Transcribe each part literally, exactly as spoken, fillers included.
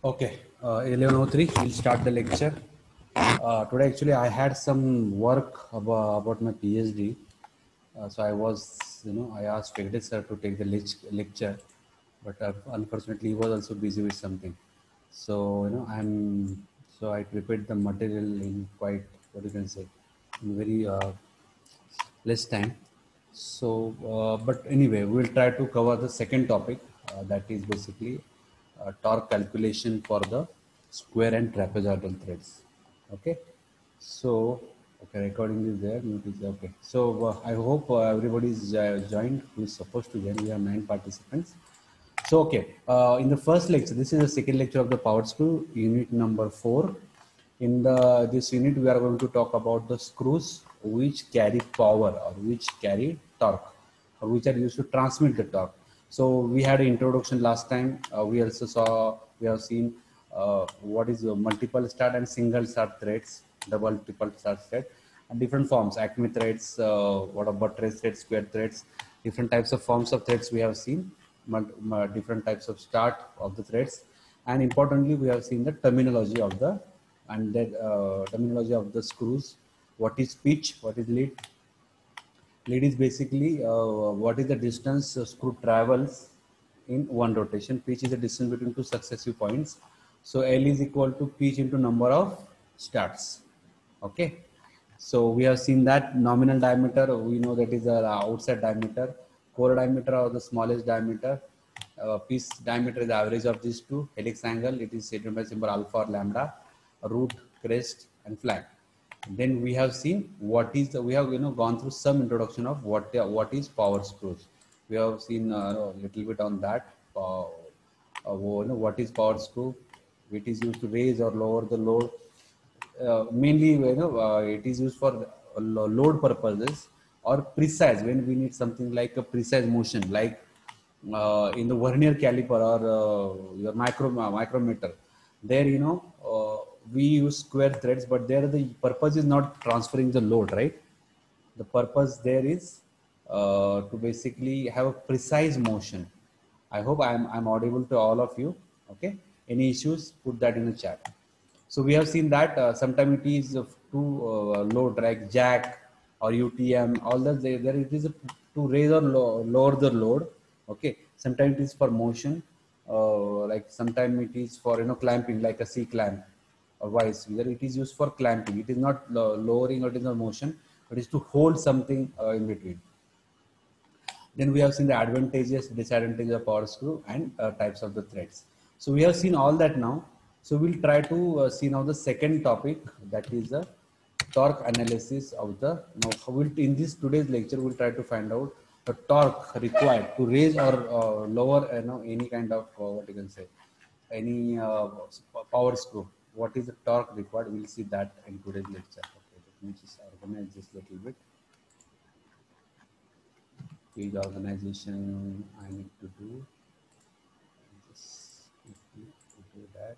Okay, uh, eleven oh three, we'll start the lecture. Uh, today, actually, I had some work about, about my PhD. Uh, so I was, you know, I asked Venkateswar sir to take the lec- lecture, but uh, unfortunately, he was also busy with something. So, you know, I'm, so I prepared the material in quite, what you can say, in very uh, less time. So, uh, but anyway, we'll try to cover the second topic, uh, that is basically uh, torque calculation for the square and trapezoidal threads. Okay. So, okay, recording is there. Mute is there. Okay. So, uh, I hope uh, everybody is uh, joined who is supposed to join. We have nine participants. So, okay, uh, in the first lecture, this is the second lecture of the power screw, unit number four. In the this unit, we are going to talk about the screws which carry power or which carry torque or which are used to transmit the torque. So we had an introduction last time. Uh, we also saw, we have seen uh, what is a multiple start and single start threads, double, triple start thread, and different forms, acme threads, uh, what about buttress threads, square threads, different types of forms of threads we have seen, different types of start of the threads, and importantly, we have seen the terminology of the and that uh, terminology of the screws. What is pitch? What is lead? Lead is basically uh, what is the distance a screw travels in one rotation. Pitch is the distance between two successive points. So L is equal to pitch into number of starts. Okay. So we have seen that nominal diameter, we know that is the outside diameter, core diameter or the smallest diameter, uh, piece diameter is the average of these two, helix angle, it is stated by symbol alpha or lambda, root, crest and flank. Then we have seen what is the, we have you know gone through some introduction of what what is power screws. We have seen uh, a little bit on that. Uh, uh, you know, what is power screw? It is used to raise or lower the load. Uh, mainly, you know, uh, it is used for load purposes or precise when we need something like a precise motion, like uh, in the vernier caliper or uh, your micro micrometer. There, you know, uh, we use square threads, but there the purpose is not transferring the load, right? The purpose there is uh, to basically have a precise motion. I hope I'm, I'm audible to all of you. Okay. Any issues, put that in the chat. So we have seen that uh, sometimes it is uh, to uh, load like jack or U T M, all that there, there it is a, to raise or low, lower the load. Okay. Sometimes it is for motion, uh, like sometimes it is for, you know, clamping, like a C clamp or vice. Whether it is used for clamping, it is not lo- lowering or it is not motion, but it is to hold something uh, in between. Then we have seen the advantages, disadvantages of power screw and uh, types of the threads. So we have seen all that now. So we'll try to uh, see now the second topic, that is the torque analysis of the. Now we'll, in this today's lecture, we'll try to find out the torque required to raise or uh, lower, you know, any kind of uh, what you can say, any uh, power screw. What is the torque required? We'll see that in today's lecture. Okay, let me just organize this a little bit. Page organization I need to do. Just do that.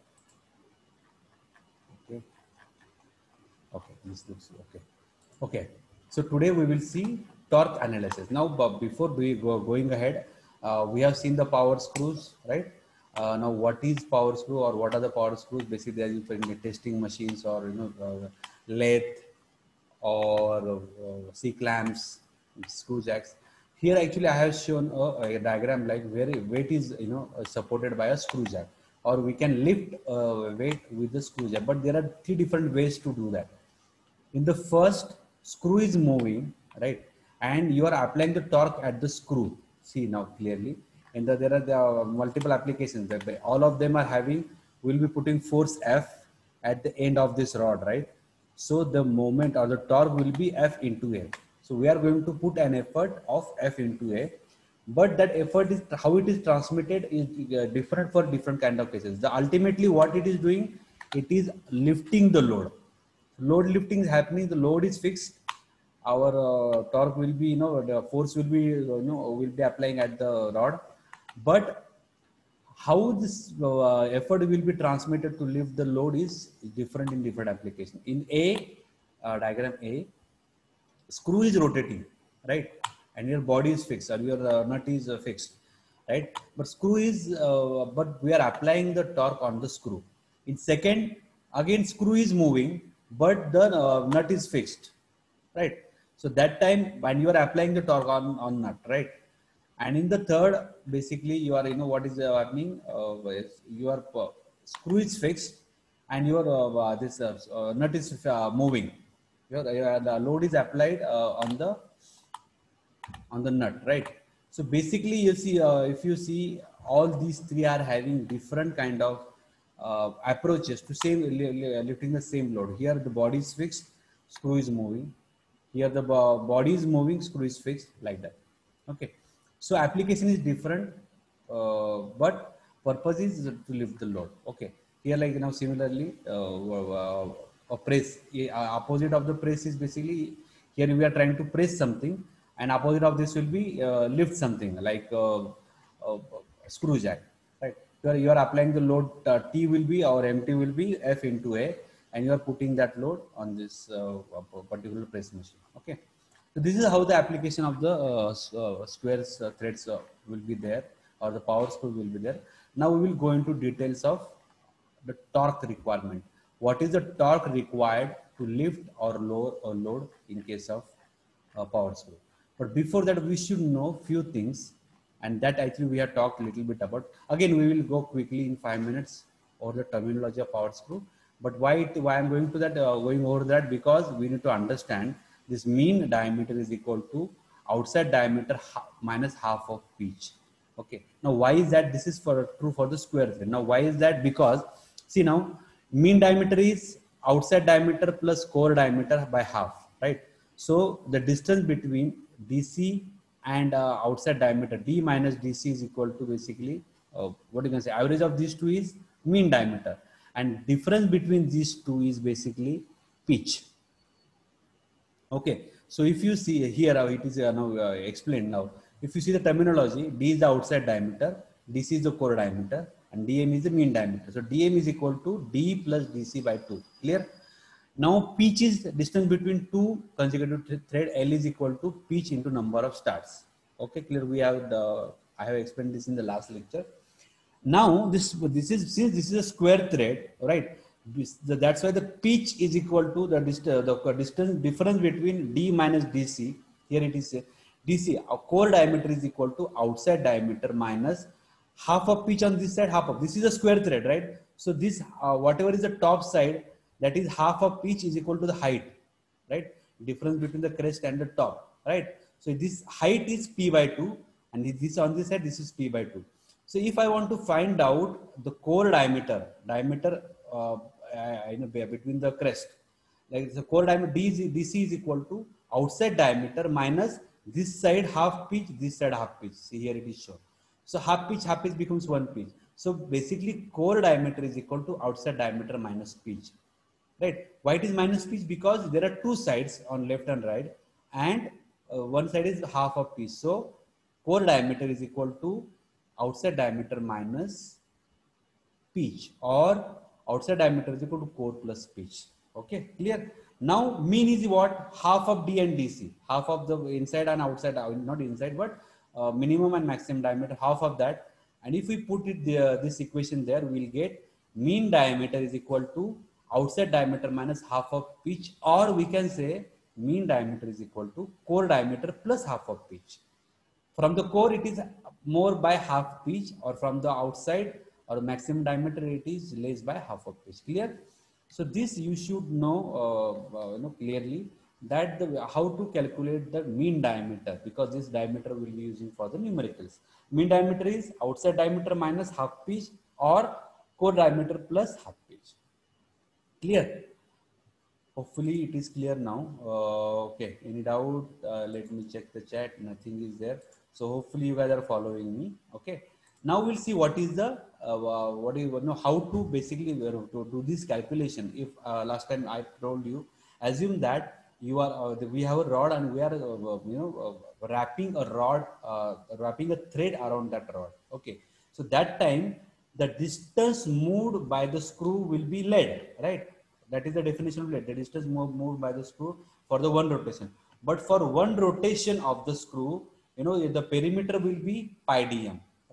Okay. Okay. This looks okay. Okay. So today we will see torque analysis. Now, but before we go going ahead, uh, we have seen the power screws, right? Uh, now, what is power screw or what are the power screws? Basically, they are used for testing machines or, you know, uh, lathe or uh, C clamps, screw jacks. Here actually I have shown a, a diagram like where weight is, you know, uh, supported by a screw jack, or we can lift uh, weight with the screw jack. But there are three different ways to do that. In the first, screw is moving, right, and you are applying the torque at the screw. See now clearly, and the, there are the uh, multiple applications that they, all of them are having. We'll be putting force F at the end of this rod, right? So the moment or the torque will be F into A. So we are going to put an effort of F into A, but that effort is how it is transmitted is uh, different for different kind of cases. The ultimately what it is doing, it is lifting the load. Load lifting is happening, the load is fixed, our uh, torque will be, you know, the force will be, you know, will be applying at the rod, but how this uh, effort will be transmitted to lift the load is different in different application. In A, uh, diagram A, screw is rotating, right, and your body is fixed or your uh, nut is uh, fixed. right? But screw is, uh, but we are applying the torque on the screw. In second, again screw is moving, but the uh, nut is fixed, right? So that time when you are applying the torque on on nut, right? And in the third, basically you are, you know what is uh, happening, uh, your uh, screw is fixed and your uh, uh, this uh, uh, nut is uh, moving. Your, uh, the load is applied uh, on the on the nut, right? So basically you see, uh, if you see, all these three are having different kind of uh, approaches to same lifting the same load. Here the body is fixed, screw is moving. Here the body is moving, screw is fixed, like that. Okay, so application is different, uh, but purpose is to lift the load. Okay, here like now similarly, uh, uh, a press, uh, opposite of the press is basically, here we are trying to press something, and opposite of this will be uh, lift something like uh, uh, screw jack, right? Here you are applying the load, uh, T will be, or M T will be F into A, and you are putting that load on this uh, particular press machine. Okay, so this is how the application of the uh, uh, squares uh, threads uh, will be there, or the power screw will be there. Now we will go into details of the torque requirement. What is the torque required to lift or lower a load in case of uh, power screw? But before that, we should know few things, and that actually we have talked a little bit about. Again, we will go quickly in five minutes over the terminology of power screw. But why it, why I'm going to that uh, going over that, because we need to understand this mean diameter is equal to outside diameter ha minus half of pitch. Okay, now why is that? This is for true for the square thread. Now why is that? Because see, now mean diameter is outside diameter plus core diameter by half, right? So the distance between D C and uh, outside diameter, D minus D C, is equal to basically uh, what you can say, average of these two is mean diameter, and difference between these two is basically pitch. Okay, so if you see here how it is uh, now uh, explained. Now if you see the terminology, D is the outside diameter, D C is the core diameter, and D M is the mean diameter. So D M is equal to D plus D C by two. Clear? Now pitch is distance between two consecutive thread. L is equal to pitch into number of starts. Okay, clear? We have the, I have explained this in the last lecture. Now this this is, since this is a square thread, right? This, the, that's why the pitch is equal to the distance, the distance difference between D minus D C. Here it is D C, a core diameter is equal to outside diameter minus half of pitch on this side, half of, this is a square thread, right? So this uh, whatever is the top side, that is half of pitch is equal to the height, right? Difference between the crest and the top, right? So this height is P by two, and this on this side, this is P by two. So if I want to find out the core diameter, diameter uh, I know between the crest, like the core diameter, D, is, D C is equal to outside diameter minus this side half pitch, this side half pitch. See here it is shown. So half pitch, half pitch becomes one pitch. So basically core diameter is equal to outside diameter minus pitch. Right? Why it is minus pitch? Because there are two sides on left and right, and uh, one side is half of pitch. So core diameter is equal to outside diameter minus pitch, or outside diameter is equal to core plus pitch. Okay, clear? Now mean is what? Half of D and D C, half of the inside and outside, not inside, but uh, minimum and maximum diameter, half of that. And if we put it there, this equation there, we'll get mean diameter is equal to outside diameter minus half of pitch, or we can say mean diameter is equal to core diameter plus half of pitch. From the core it is more by half pitch, or from the outside or maximum diameter it is less by half of pitch. Clear? So this you should know, uh, uh, you know clearly, that the how to calculate the mean diameter, because this diameter will be using for the numericals. Mean diameter is outside diameter minus half pitch, or core diameter plus half pitch. Clear? Hopefully it is clear now. Uh, okay, any doubt? Uh, let me check the chat. Nothing is there. So hopefully you guys are following me. Okay. Now we'll see what is the uh, what do you know how to basically to do this calculation. If uh, last time I told you, assume that you are uh, we have a rod, and we are uh, you know uh, wrapping a rod, uh, wrapping a thread around that rod. Okay. So that time the distance moved by the screw will be lead, right? That is the definition of lead. The distance moved, moved by the screw for the one rotation. But for one rotation of the screw, you know, the perimeter will be pi dm,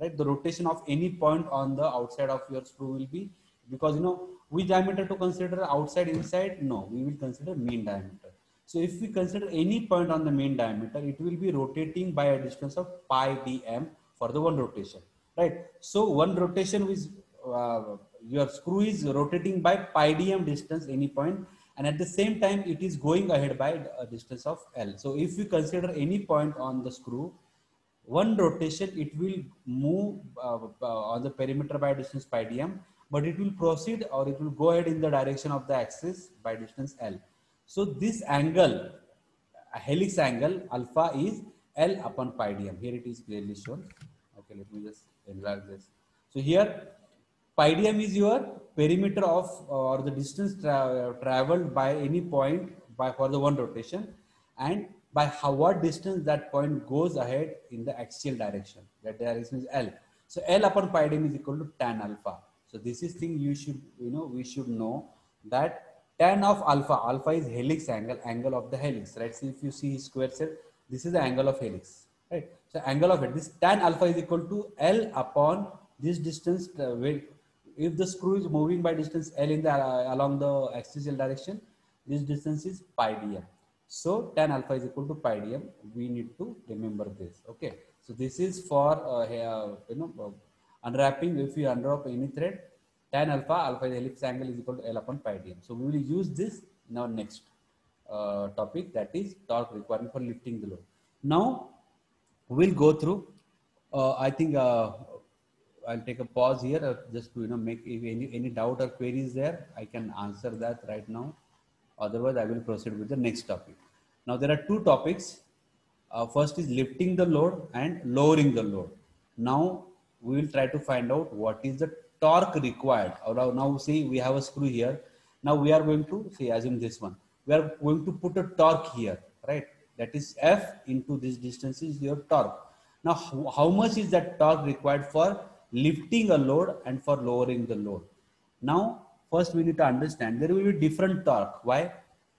right? The rotation of any point on the outside of your screw will be, because you know which diameter to consider, outside, inside? No, we will consider mean diameter. So if we consider any point on the mean diameter, it will be rotating by a distance of pi dm for the one rotation, right? So one rotation is uh, your screw is rotating by pi dm distance any point, and at the same time it is going ahead by a distance of L. So if we consider any point on the screw, one rotation it will move uh, uh, on the perimeter by distance pi dm, but it will proceed or it will go ahead in the direction of the axis by distance L. So this angle, a helix angle alpha, is L upon pi dm. Here it is clearly shown. Okay, let me just enlarge this. So here pi dm is your perimeter of uh, or the distance tra traveled by any point by for the one rotation, and by how what distance that point goes ahead in the axial direction. That direction is L. So L upon pi dm is equal to tan alpha. So this is thing you should, you know, we should know that tan of alpha, alpha is helix angle, angle of the helix, right? So if you see square set, this is the angle of helix, right? So angle of it, this tan alpha is equal to L upon this distance. Uh, if the screw is moving by distance L in the uh, along the axial direction, this distance is pi dm. So tan alpha is equal to pi dm. We need to remember this. Okay. So this is for uh, uh, you know uh, unwrapping. If you unwrap any thread, tan alpha, alpha is helix angle, is equal to L upon pi dm. So we will use this in our next uh, topic, that is torque requirement for lifting the load. Now we'll go through. Uh, I think uh, I'll take a pause here uh, just to you know make, if any any doubt or queries there, I can answer that right now. Otherwise, I will proceed with the next topic. Now there are two topics. Uh, first is lifting the load and lowering the load. Now we will try to find out what is the torque required. Or now see, we have a screw here. Now we are going to see, assume this one. We are going to put a torque here, right? That is F into this distance is your torque. Now how much is that torque required for lifting a load and for lowering the load? Now first we need to understand there will be different torque. Why?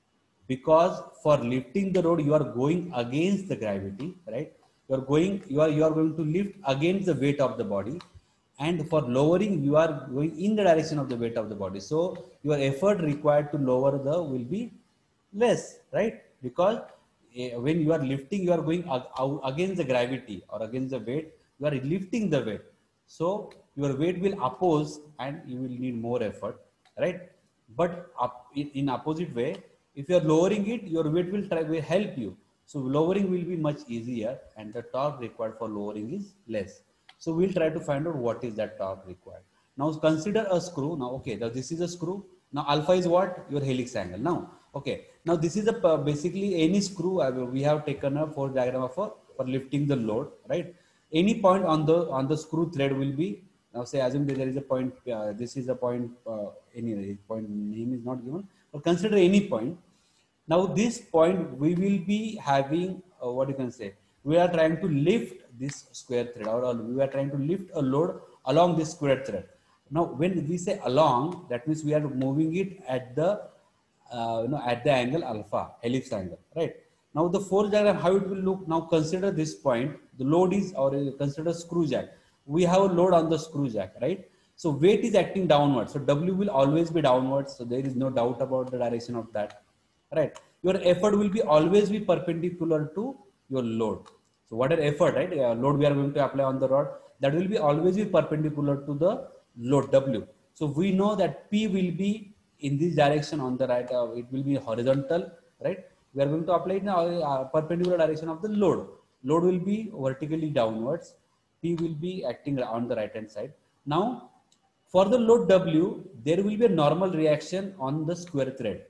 Because for lifting the load you are going against the gravity, right? You are going, you are you are going to lift against the weight of the body, and for lowering you are going in the direction of the weight of the body. So your effort required to lower the will be less, right? Because uh, when you are lifting, you are going ag against the gravity or against the weight. You are lifting the weight, so your weight will oppose and you will need more effort, right? But up in, in opposite way, if you are lowering it, your weight will try will help you. So lowering will be much easier, and the torque required for lowering is less. So we'll try to find out what is that torque required. Now consider a screw. Now okay, now this is a screw. Now alpha is what? Your helix angle. Now okay, now this is a uh, basically any screw. Uh, we have taken a force diagram of a, for lifting the load, right? Any point on the on the screw thread will be, now say assume that there is a point. Uh, this is a point. Uh, any point name is not given, but consider any point. Now this point we will be having uh, what you can say. We are trying to lift this square thread, or, or we are trying to lift a load along this square thread. Now when we say along, that means we are moving it at the uh, you know at the angle alpha, helix angle, right? Now the force diagram, how it will look. Now consider this point. The load is, or consider screw jack. We have a load on the screw jack, right? So weight is acting downwards. So W will always be downwards. So there is no doubt about the direction of that, right? Your effort will be always be perpendicular to your load. So whatever effort, right? Uh, load we are going to apply on the rod, that will be always be perpendicular to the load W. So we know that P will be in this direction on the right. Uh, it will be horizontal, right? We are going to apply now uh, perpendicular direction of the load. Load will be vertically downwards. P will be acting on the right hand side. Now for the load W, there will be a normal reaction on the square thread.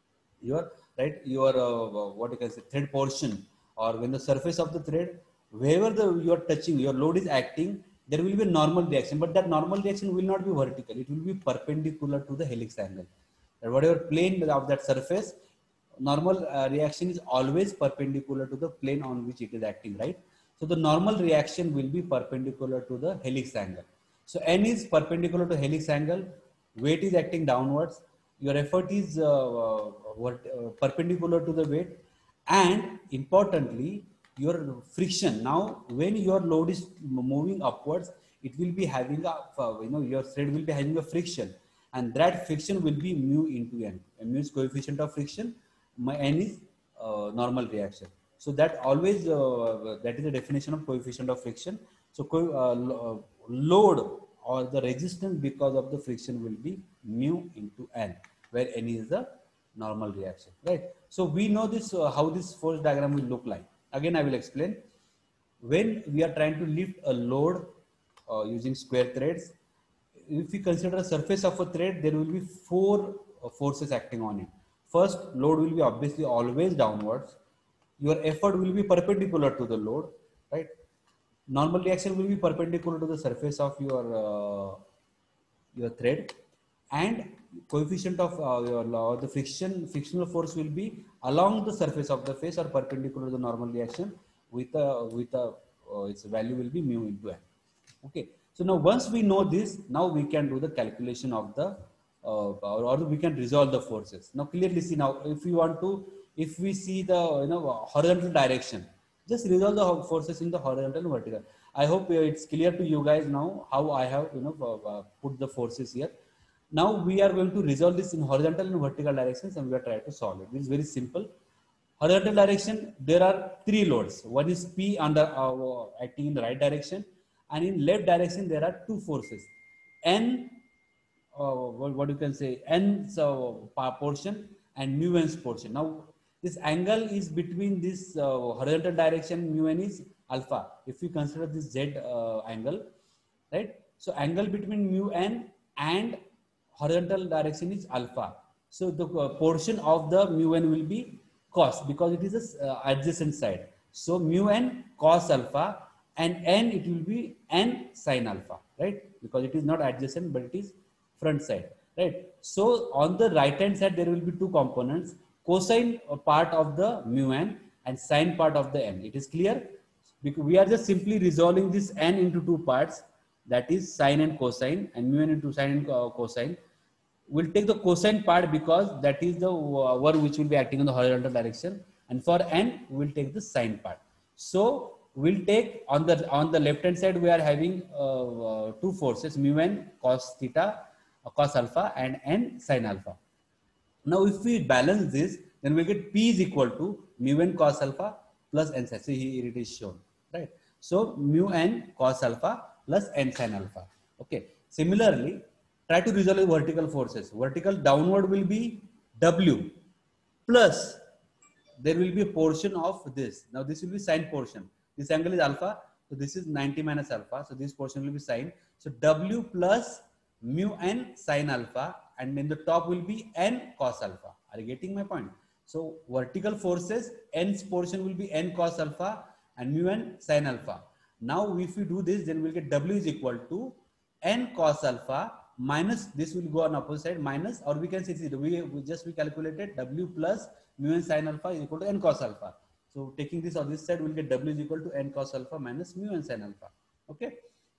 Your right, your uh, what you can say thread portion, or when the surface of the thread, wherever the you are touching, your load is acting, there will be a normal reaction, but that normal reaction will not be vertical. It will be perpendicular to the helix angle. And whatever plane of that surface, normal uh, reaction is always perpendicular to the plane on which it is acting, right? So the normal reaction will be perpendicular to the helix angle. So N is perpendicular to helix angle, weight is acting downwards, your effort is uh, uh, what, uh, perpendicular to the weight, and importantly your friction. Now when your load is moving upwards, it will be having a, you know, your thread will be having a friction, and that friction will be mu into n. M is coefficient of friction, my n is uh, normal reaction. So that always, uh, that is the definition of coefficient of friction. So co uh, lo uh, load or the resistance because of the friction will be mu into n, where n is the normal reaction, right? So we know this, uh, how this force diagram will look like. Again, I will explain. When we are trying to lift a load uh, using square threads, if we consider a surface of a thread, there will be four uh, forces acting on it. First, load will be obviously always downwards. Your effort will be perpendicular to the load, right? Normal reaction will be perpendicular to the surface of your uh, your thread, and coefficient of uh, your law, the friction frictional force will be along the surface of the face or perpendicular to the normal reaction with a with a uh, its value will be mu into n. Okay, so now once we know this, now we can do the calculation of the uh, or, or we can resolve the forces. Now clearly see, now if we want to, if we see the, you know, horizontal direction, just resolve the forces in the horizontal and vertical. I hope uh, it's clear to you guys now how I have, you know, uh, uh, put the forces here. Now we are going to resolve this in horizontal and vertical directions, and we are trying to solve it. This is very simple. Horizontal direction, there are three loads. One is P under uh, acting in the right direction, and in left direction there are two forces. N, uh, what, what you can say, N so, portion and mu N's portion. Now this angle is between this uh, horizontal direction, mu N is alpha. If we consider this Z uh, angle, right? So angle between mu N and horizontal direction is alpha. So the uh, portion of the mu N will be cos, because it is a uh, adjacent side. So mu N cos alpha, and N it will be N sin alpha, right? Because it is not adjacent, but it is front side, right? So on the right hand side there will be two components: cosine part of the mu N and sine part of the N. It is clear? Because we are just simply resolving this N into two parts, that is sine and cosine, and mu N into sine and cosine. We'll take the cosine part because that is the one which will be acting in the horizontal direction, and for N we'll take the sine part. So we'll take on the on the left hand side we are having uh, uh, two forces, mu N cos theta, uh, cos alpha, and N sin alpha. Now if we balance this, then we get P is equal to mu N cos alpha plus N sin. So here it is shown, right? So mu N cos alpha plus N sin alpha. Okay. Similarly, try to resolve the vertical forces. Vertical downward will be W plus there will be a portion of this. Now this will be sine portion. This angle is alpha, so this is ninety minus alpha. So this portion will be sine. So W plus mu N sin alpha, and in the top will be N cos alpha. Are you getting my point? So vertical forces, N's portion will be N cos alpha and mu N sin alpha. Now if we do this, then we'll get W is equal to N cos alpha minus, this will go on opposite side, minus, or we can say we, we just we calculated W plus mu N sin alpha is equal to N cos alpha. So taking this on this side, we'll get W is equal to N cos alpha minus mu N sin alpha. Okay.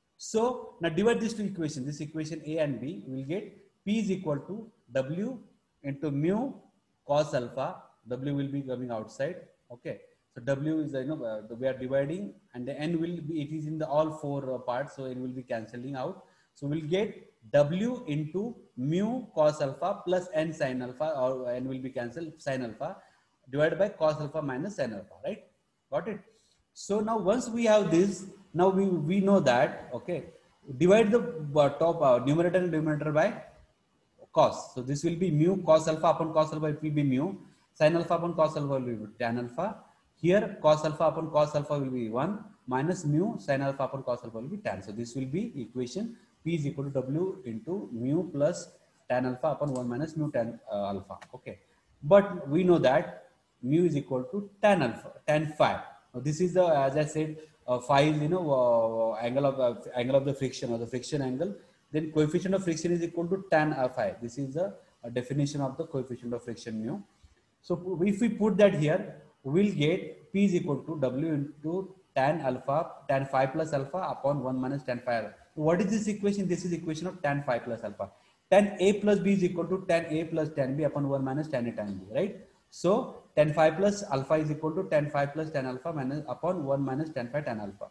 So now divide these two equations, this equation A and B, we will get P is equal to W into mu cos alpha. W will be coming outside. Okay. So W is, you know, uh, we are dividing, and the N will be, it is in the all four uh, parts, so it will be cancelling out. So we'll get W into mu cos alpha plus N sin alpha, or N will be cancelled, sin alpha, divided by cos alpha minus sin alpha, right? Got it? So now once we have this, now we, we know that, okay, divide the uh, top uh, numerator and denominator by cos. So this will be mu cos alpha upon cos alpha, it will be mu, sin alpha upon cos alpha will be tan alpha. Here cos alpha upon cos alpha will be one, minus mu sin alpha upon cos alpha will be tan. So this will be equation P is equal to W into mu plus tan alpha upon one minus mu tan uh, alpha. Okay. But we know that mu is equal to tan alpha, tan phi. Now this is the, as I said, uh, phi is, you know, uh, angle of uh, angle of the friction, or the friction angle. Then coefficient of friction is equal to tan phi. This is the uh, definition of the coefficient of friction mu. So if we put that here, we'll get P is equal to W into tan alpha, tan phi plus alpha upon one minus tan phi alpha. What is this equation? This is equation of tan phi plus alpha. Tan A plus B is equal to tan A plus tan B upon one minus tan A tan B, right? So tan phi plus alpha is equal to tan phi plus tan alpha minus upon one minus tan phi tan alpha.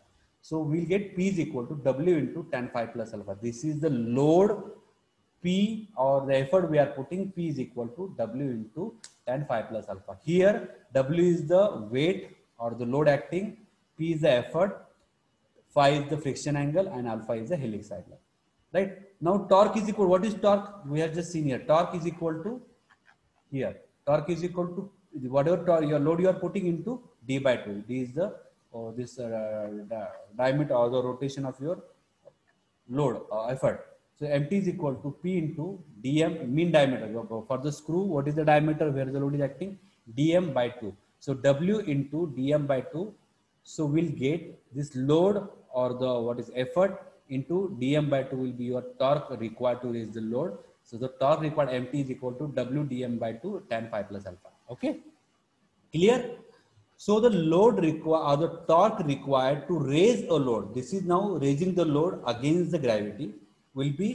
So we'll get P is equal to W into tan phi plus alpha. This is the load P, or the effort we are putting. P is equal to W into tan phi plus alpha. Here W is the weight or the load acting, P is the effort, phi is the friction angle, and alpha is the helix angle. Right? Now torque is equal, what is torque? We have just seen here. Torque is equal to, here, torque is equal to whatever torque, your load you are putting into d by two. D is the or this uh, di diameter or the rotation of your load uh, effort. So mt is equal to P into dm, mean diameter for the screw. What is the diameter where the load is acting? Dm by two. So W into dm by two. So we'll get this load or the what is effort into dm by two will be your torque required to raise the load. So the torque required mt is equal to W dm by two tan phi plus alpha. Okay, clear? So the load required or the torque required to raise a load, this is now raising the load against the gravity, will be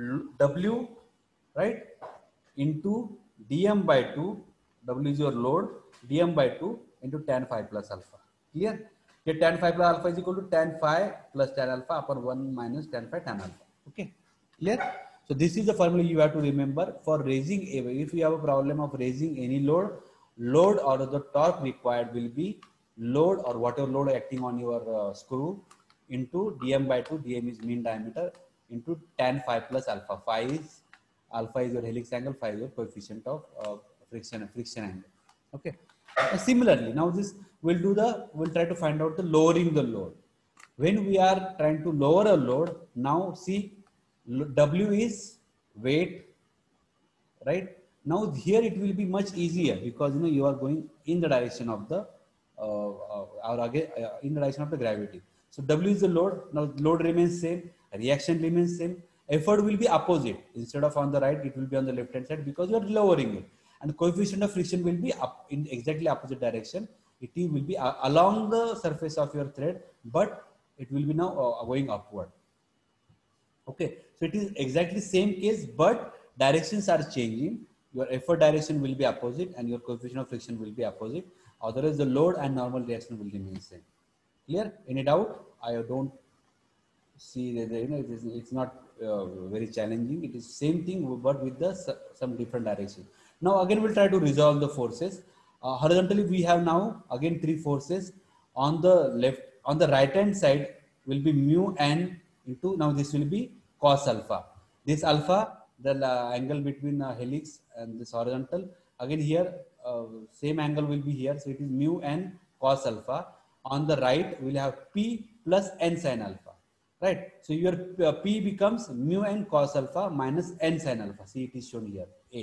W, right, into dm by two. W is your load, dm by two into tan phi plus alpha. Clear? Here tan phi plus alpha is equal to tan phi plus tan alpha upon one minus tan phi tan alpha. Okay, clear? So this is the formula you have to remember for raising. If you have a problem of raising any load, load or the torque required will be load or whatever load acting on your uh, screw into dm by two. Dm is mean diameter into tan phi plus alpha. Phi is alpha is your helix angle, phi is your coefficient of uh, friction friction angle. Okay. Uh, similarly, now this we'll do the we'll try to find out the lowering the load. When we are trying to lower a load, now see W is weight, right? Now here it will be much easier because you know you are going in the direction of the uh, uh, or again uh, in the direction of the gravity. So W is the load. Now load remains same, reaction remains same. Effort will be opposite. Instead of on the right, it will be on the left hand side because you are lowering it. And coefficient of friction will be up in exactly opposite direction. It will be uh, along the surface of your thread, but it will be now uh, going upward. Okay, so it is exactly same case, but directions are changing. Your effort direction will be opposite and your coefficient of friction will be opposite. Otherwise, the load and normal reaction will remain same. Clear? Any doubt? I don't see that, you know, it is, it's not uh, very challenging. It is same thing, but with the some different direction. Now again, we'll try to resolve the forces. Uh, horizontally, we have now again three forces. On the left, on the right hand side will be mu n into, now this will be cos alpha. This alpha, the uh, angle between uh, helix and this horizontal. Again here, uh, same angle will be here. So it is mu n cos alpha. On the right, we'll have P plus n sin alpha. Right. So your uh, P becomes mu n cos alpha minus n sin alpha. See, it is shown here. A.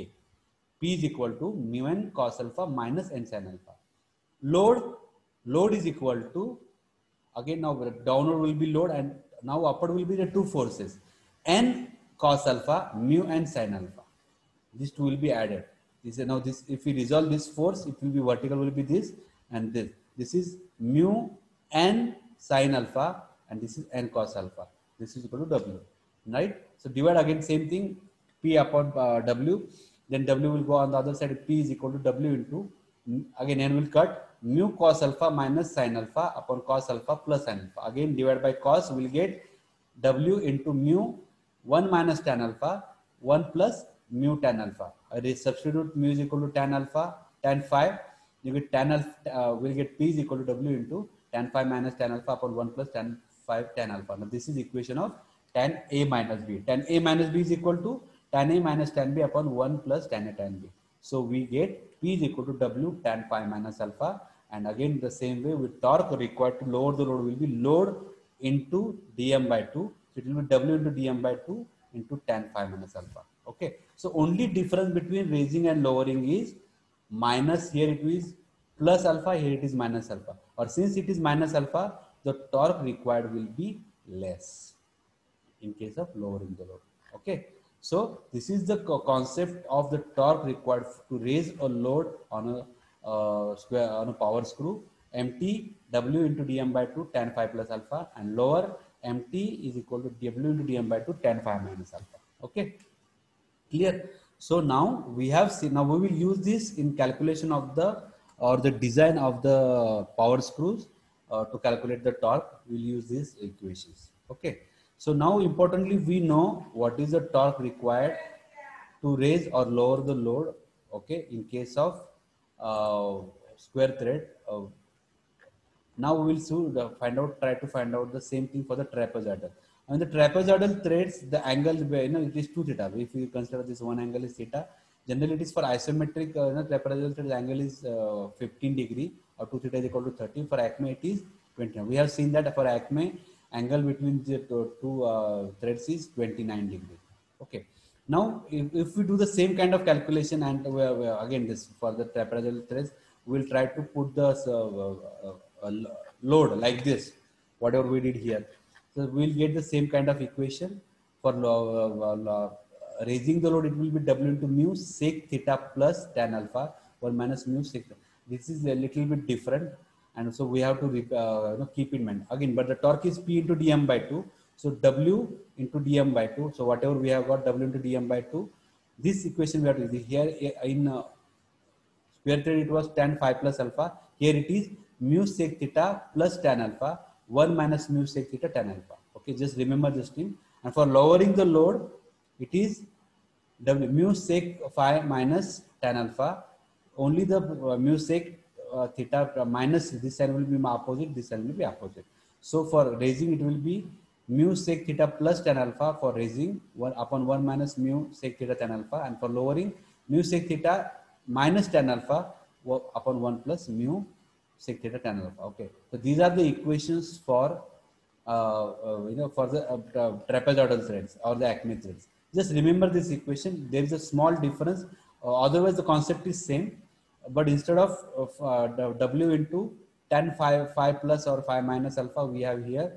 P is equal to mu n cos alpha minus n sin alpha. Load, load is equal to, again now downward will be load and now upward will be the two forces. N cos alpha, mu n sin alpha. These two will be added. This is now this, if we resolve this force, it will be vertical will be this and this. This is mu n sin alpha and this is n cos alpha. This is equal to W. Right? So divide again same thing, P upon uh, W. Then W will go on the other side. P is equal to W into, again n will cut, mu cos alpha minus sin alpha upon cos alpha plus sin alpha. Again divide by cos, we will get W into mu one minus tan alpha, one plus mu tan alpha. I substitute mu is equal to tan alpha, tan phi. You get tan alpha, uh, we'll get P is equal to W into tan phi minus tan alpha upon one plus tan phi tan alpha. Now this is equation of tan A minus B. Tan A minus B is equal to tan A minus tan B upon one plus tan A tan B. So we get P is equal to W tan phi minus alpha. And again the same way with torque required to lower the load will be load into dm by two. So it will be W into dm by two into tan phi minus alpha. Okay. So only difference between raising and lowering is minus, here it is plus alpha, here it is minus alpha. Or since it is minus alpha, the torque required will be less in case of lowering the load. Okay. So this is the concept of the torque required to raise a load on a uh, square on a power screw. Mt W into dm by two tan phi plus alpha, and lower Mt is equal to W into dm by two tan phi minus alpha. Okay, clear? So now we have seen, now we will use this in calculation of the or the design of the power screws. uh, to calculate the torque, we'll use these equations. Okay. So now importantly, we know what is the torque required to raise or lower the load. Okay. In case of uh, square thread. Uh, now we will soon uh, find out, try to find out the same thing for the trapezoidal. On the trapezoidal threads, the angle, you know, it is two theta. If you consider this one angle is theta, generally it is for isometric, uh, you know, trapezoidal thread, the angle is uh, fifteen degree or two theta is equal to thirty. For Acme, it is twenty. We have seen that for Acme, angle between the two uh, threads is twenty-nine degree. Okay. Now, if, if we do the same kind of calculation, and we are, we are, again this for the trapezoidal threads, we will try to put the uh, uh, uh, load like this, whatever we did here. So we'll get the same kind of equation for uh, uh, raising the load. It will be W into mu sec theta plus tan alpha or minus mu sec. This is a little bit different, and so we have to uh, you know, keep in mind again. But the torque is P into dm by two. So W into dm by two. So whatever we have got W into dm by two. This equation we have to use here in uh, square thread. It was tan phi plus alpha. Here it is mu sec theta plus tan alpha one minus mu sec theta tan alpha. Okay, just remember this thing. And for lowering the load, it is W mu sec phi minus tan alpha. Only the uh, mu sec uh, theta uh, minus this side will be opposite. This side will be opposite. So for raising, it will be mu sec theta plus tan alpha for raising one upon one minus mu sec theta tan alpha, and for lowering mu sec theta minus tan alpha upon one plus mu sec theta tan alpha. Okay, so these are the equations for uh, uh, you know for the uh, uh, trapezoidal threads or the Acme threads. Just remember this equation. There is a small difference. Uh, otherwise, the concept is same, but instead of, of uh, W into tan phi, phi plus or phi minus alpha, we have here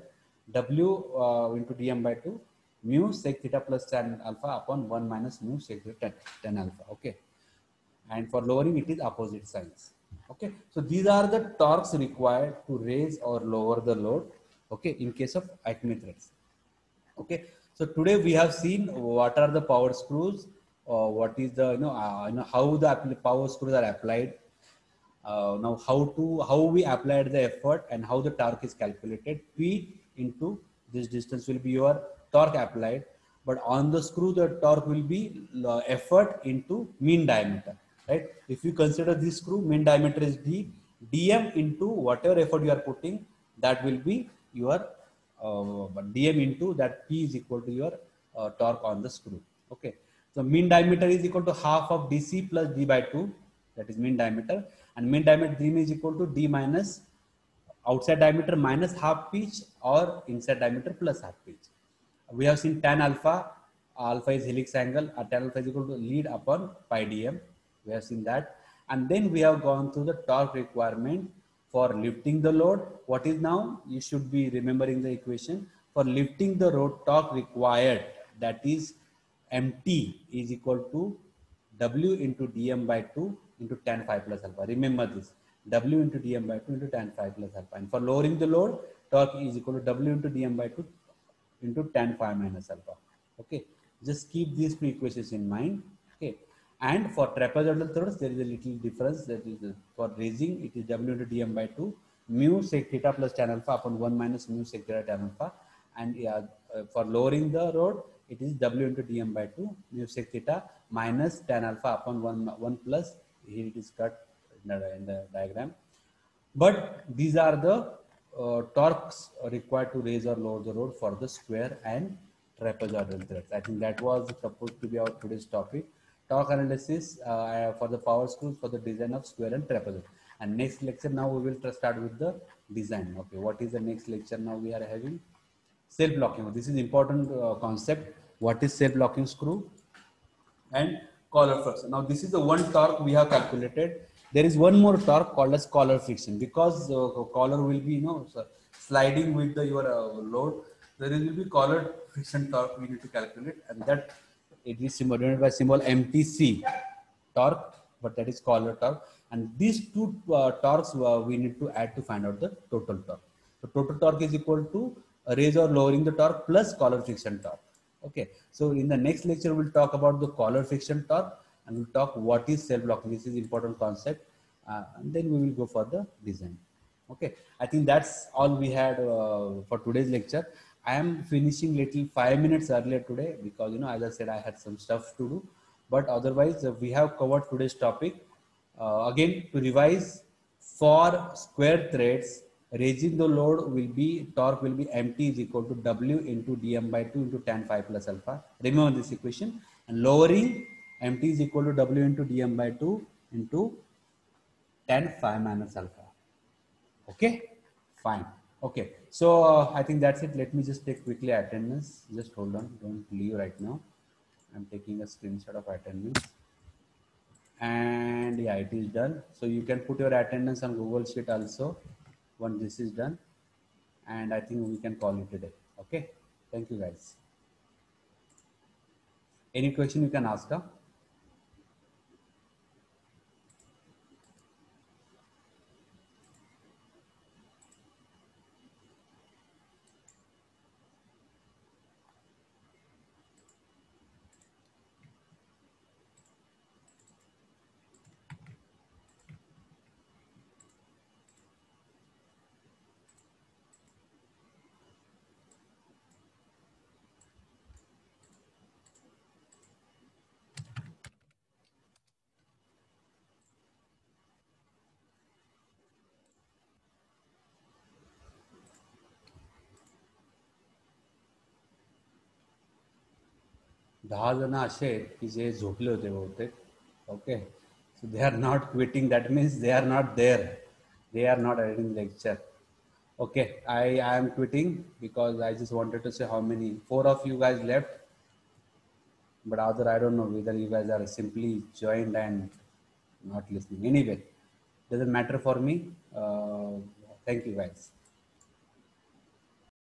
W uh, into dm by two mu sec theta plus tan alpha upon one minus mu sec theta tan alpha. Okay, and for lowering, it is opposite signs. Okay, so these are the torques required to raise or lower the load. Okay, in case of Acme threads. Okay, so today we have seen what are the power screws, uh, what is the you know, uh, you know how the power screws are applied. Uh, now how to how we applied the effort and how the torque is calculated. P into this distance will be your torque applied, but on the screw the torque will be uh, effort into mean diameter. Right? If you consider this screw, mean diameter is D, dm into whatever effort you are putting, that will be your uh, dm into that P is equal to your uh, torque on the screw. Okay, so mean diameter is equal to half of dc plus d by two, that is mean diameter, and mean diameter d is equal to d minus outside diameter minus half pitch or inside diameter plus half pitch. We have seen tan alpha, alpha is helix angle, uh, tan alpha is equal to lead upon pi dm. We have seen that, and then we have gone through the torque requirement for lifting the load. What is now? You should be remembering the equation for lifting the load. Torque required, that is mt is equal to W into dm by two into tan phi plus alpha. Remember this, W into dm by two into tan phi plus alpha. And for lowering the load, torque is equal to W into dm by two into tan phi minus alpha. Okay, just keep these two equations in mind. Okay. And for trapezoidal threads, there is a little difference. That is, uh, for raising, it is W into dm by two mu sec theta plus tan alpha upon one minus mu sec theta tan alpha. And uh, uh, for lowering the load, it is W into dm by two mu sec theta minus tan alpha upon one, one plus, here it is cut in the, in the diagram. But these are the uh, torques required to raise or lower the load for the square and trapezoidal threads. I think that was supposed to be our today's topic. Torque analysis uh, for the power screws for the design of square and trapezoid. And next lecture, now we will start with the design. Okay, what is the next lecture now we are having? Self-locking. This is important uh, concept. What is self-locking screw and collar friction? Now this is the one torque we have calculated. There is one more torque called as collar friction, because uh, collar will be you know sliding with the your uh, load. There will be collar friction torque we need to calculate, and that it is denoted by symbol M T C torque, but that is collar torque. And these two uh, torques uh, we need to add to find out the total torque. So total torque is equal to raise or lowering the torque plus collar friction torque. Okay, so in the next lecture we'll talk about the collar friction torque, and we'll talk what is self-locking. This is important concept, uh, and then we will go for the design. Okay, I think that's all we had uh, for today's lecture. I am finishing little five minutes earlier today because, you know, as I said, I had some stuff to do. But otherwise, uh, we have covered today's topic. Uh, again, to revise, for square threads, raising the load will be, torque will be mt is equal to W into dm by two into tan phi plus alpha. Remember this equation. And lowering, mt is equal to W into dm by two into tan phi minus alpha. Okay, fine. Okay, so uh, I think that's it. Let me just take quickly attendance. Just hold on, don't leave right now. I'm taking a screenshot of attendance. And yeah, it is done. So you can put your attendance on Google Sheet also once this is done. And I think we can call it a day. Okay, thank you guys. Any question you can ask, huh? दहा जण असे आहेत की जे झोपले होते बहुतेक. Okay, so they are not quitting, that means they are not there, they are not attending lecture. Okay, I, I am quitting because I just wanted to say how many, four of you guys left, but other I don't know whether you guys are simply joined and not listening. Anyway, doesn't matter for me. Uh, thank you guys.